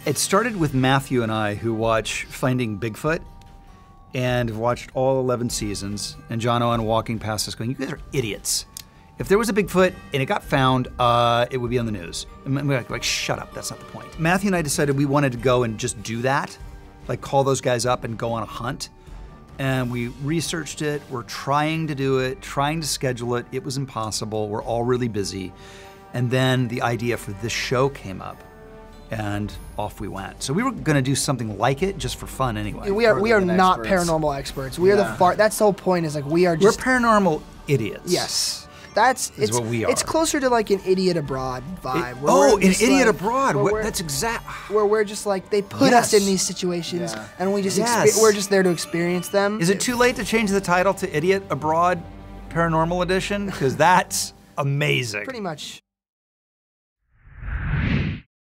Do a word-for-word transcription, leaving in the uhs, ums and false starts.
It started with Matthew and I, who watch Finding Bigfoot and have watched all eleven seasons, and John Owen walking past us going, you guys are idiots. If there was a Bigfoot and it got found, uh, it would be on the news. And we're like, like, shut up, that's not the point. Matthew and I decided we wanted to go and just do that, like call those guys up and go on a hunt. And we researched it, we're trying to do it, trying to schedule it. It was impossible, we're all really busy. And then the idea for this show came up, and off we went. So we were gonna do something like it just for fun anyway. We are we are not experts. paranormal experts. We Yeah. are the far, that's the whole point, is like we are just. We're paranormal idiots. Yes. That's Is it's what we are. It's closer to like an Idiot Abroad vibe. It- where oh, we're an just Idiot like- Abroad. where What- we're- that's exact. Where we're just like, they put Yes. us in these situations, Yeah. and we just Yes. expe- we're just there to experience them. Is it too late to change the title to Idiot Abroad Paranormal Edition? Because that's amazing. Pretty much.